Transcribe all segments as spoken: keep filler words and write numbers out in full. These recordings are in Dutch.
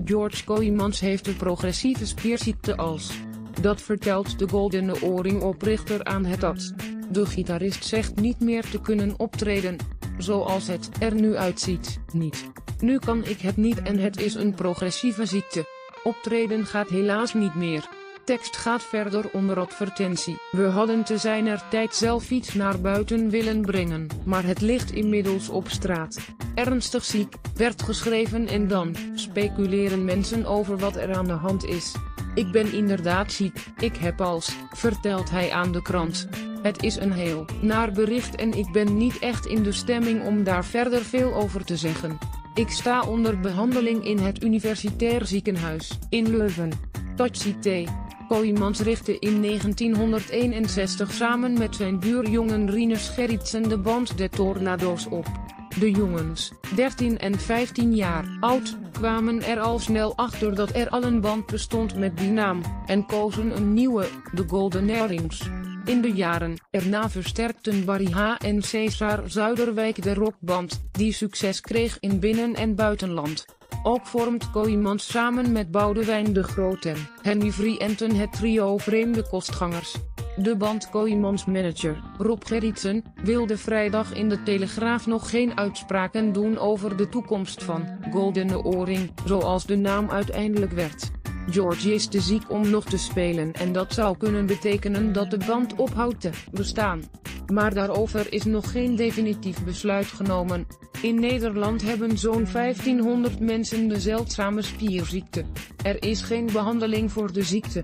George Kooijmans heeft een progressieve spierziekte als. Dat vertelt de Goldene Oorring-oprichter aan het Ad. De gitarist zegt niet meer te kunnen optreden. Zoals het er nu uitziet, niet. Nu kan ik het niet en het is een progressieve ziekte. Optreden gaat helaas niet meer. Tekst gaat verder onder advertentie. We hadden te zijner tijd zelf iets naar buiten willen brengen, maar het ligt inmiddels op straat. Ernstig ziek, werd geschreven en dan speculeren mensen over wat er aan de hand is. Ik ben inderdaad ziek, ik heb als, vertelt hij aan de krant. Het is een heel naar bericht en ik ben niet echt in de stemming om daar verder veel over te zeggen. Ik sta onder behandeling in het Universitair Ziekenhuis in Leuven. Touch-cité. Kooijmans richtte in negentienhonderdeenenzestig samen met zijn buurjongen Rinus Gerritsen de band De Tornado's op. De jongens, dertien en vijftien jaar oud, kwamen er al snel achter dat er al een band bestond met die naam, en kozen een nieuwe, de Golden Earrings. In de jaren erna versterkten Barry H. en Cesar Zuiderwijk de rockband, die succes kreeg in binnen- en buitenland. Ook vormt Kooijmans samen met Boudewijn de Groot en Henny Vrienten het trio Vreemde Kostgangers. De band Kooijmans manager, Rob Gerritsen, wilde vrijdag in de Telegraaf nog geen uitspraken doen over de toekomst van Goldene Oorring, zoals de naam uiteindelijk werd. George is te ziek om nog te spelen en dat zou kunnen betekenen dat de band ophoudt te bestaan. Maar daarover is nog geen definitief besluit genomen. In Nederland hebben zo'n vijftienhonderd mensen de zeldzame spierziekte. Er is geen behandeling voor de ziekte.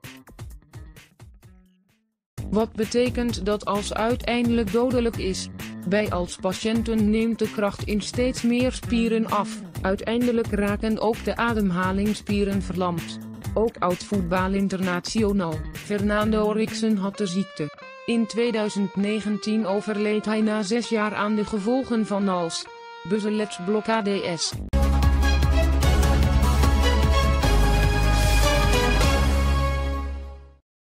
Wat betekent dat als uiteindelijk dodelijk is? Bij als patiënten neemt de kracht in steeds meer spieren af. Uiteindelijk raken ook de ademhalingsspieren verlamd. Ook oud-voetbalinternational Fernando Rixen had de ziekte. In tweeduizend negentien overleed hij na zes jaar aan de gevolgen van als. Bezeledsblokkades.